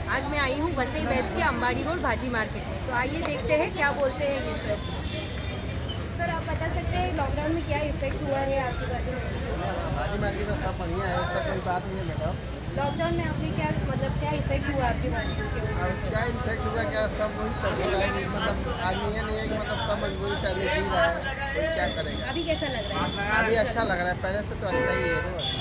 आज मैं आई हूँ वसई वेस्ट के अंबाड़ी रोड भाजी मार्केट में। तो आइए देखते हैं क्या बोलते हैं ये सर। सर आप बता सकते हैं लॉकडाउन में क्या इफेक्ट हुआ है आपके भाजी मार्केट में? सब बढ़िया है, सब कोई बात नहीं है मैडम। लॉकडाउन में आपने क्या क्या इफेक्ट हुआ आपके मार्केट के ऊपर? क्या इफेक्ट हुआ, क्या सब वही सब हो रहा है। मतलब आदमी ये नहीं है कि मतलब सब मजबूरी से आदमी जी रहा है, कोई क्या करेगा। अभी कैसा लग रहा है? अभी अच्छा लग रहा है, पहले से तो अच्छा ही है।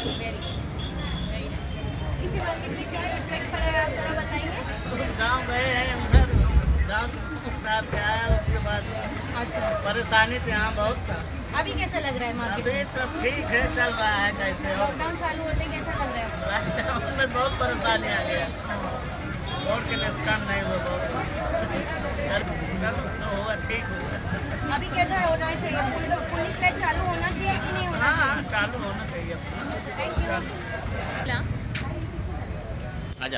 किसी मार्केट में क्या इफेक्ट पड़ा है आप जरा बताएंगे? गाँव गए हैं उधर, गाँव से आया उसके बाद अच्छा, परेशानी तो यहाँ बहुत था। अभी कैसा लग रहा है मार्केट? अभी तो ठीक है, चल रहा है। कैसे लॉकडाउन चालू होते कैसा लग रहा है? लॉकडाउन में बहुत परेशानी आ गया, और के लिए काम नहीं हुआ, तो होगा, ठीक होगा। अभी कैसा होना चाहिए? फुल फ्लैट चालू होना चाहिए कि नहीं होना हाँ, चाहिए? चालू होना चाहिए। Thank you. आजा।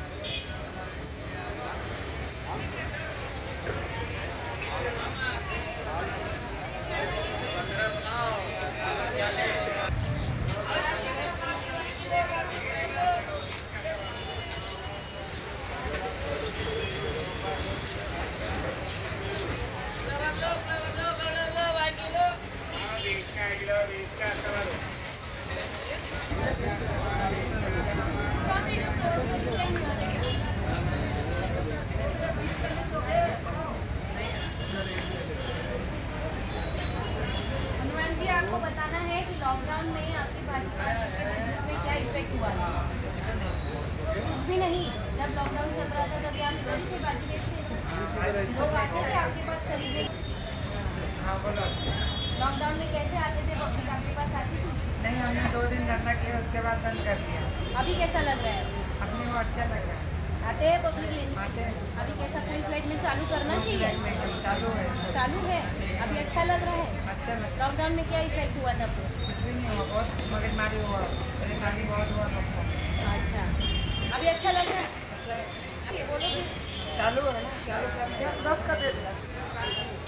आपको बताना है कि लॉकडाउन में आपके भाजी मार्केट के बिजनेस में क्या इफेक्ट हुआ है? कुछ भी नहीं। जब लॉकडाउन चल रहा था तभी आप इधर से भाजी बेचते थे, लोग आते थे आपके पास खरीदने। लॉकडाउन में कैसे आते थे पब्लिक आपके पास आती थी? नहीं, हमने 2 दिन धंधा किया, उसके बाद बंद कर दिया। अभी कैसा लग रहा है? अपने को अच्छा लगा। आते हैं पब्लिक लेने? आते हैं। अभी कैसा फुल फ्लैट में चालू करना चाहिए? चालू है, चालू है। अभी अच्छा लग रहा है? अच्छा लगा। लॉकडाउन में क्या इफेक्ट हुआ था आपको? कुछ भी नहीं हुआ, बहुत मगजमारी हुआ, परेशानी बहुत हुआ सबको। अच्छा, अभी अच्छा लग रहा है? अच्छा ये बोलो भी। चालू है ना, चालू कर दिया, 10 का दे दिया।